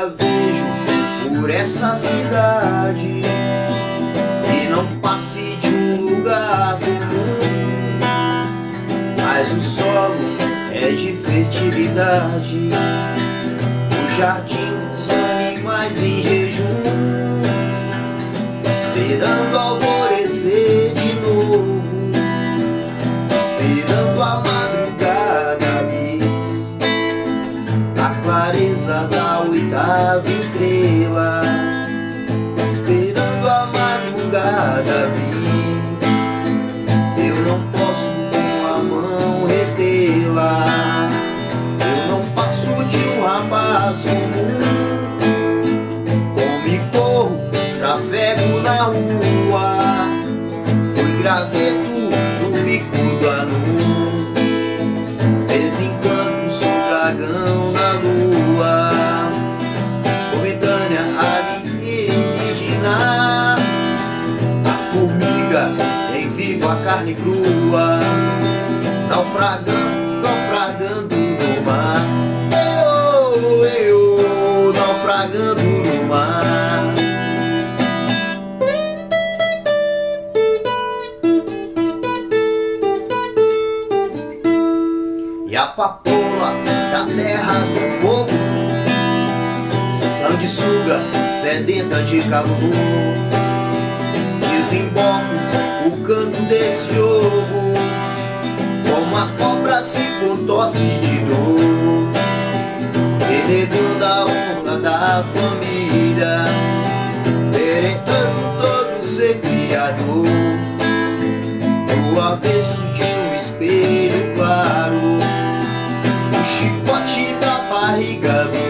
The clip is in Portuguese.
vejo por essa cidade, e não passe de um lugar comum, mas o solo é de fertilidade, o jardim dos animais em jejum, esperando alvorecer de novo, esperando a madrugada vir, a clareza da oitava estrela, esperando a madrugada vir. Eu não posso com a mão retê-la, eu não passo de um rapaz comum, como e corro, trafego na rua, fui graveto no bico do anum, desencando sou dragão na lua, momentânea alienígena, a formiga em vivo a carne crua, naufragando, naufragando no mar, naufragando no mar. E a papoula da terra do fogo, sanguessuga, sedenta de calor, desemboco o canto desse jogo, como a cobra se contorce de dor, renegando a honra da família, peregrando todo ser criador, do avesso de um espelho claro, o chicote da barriga.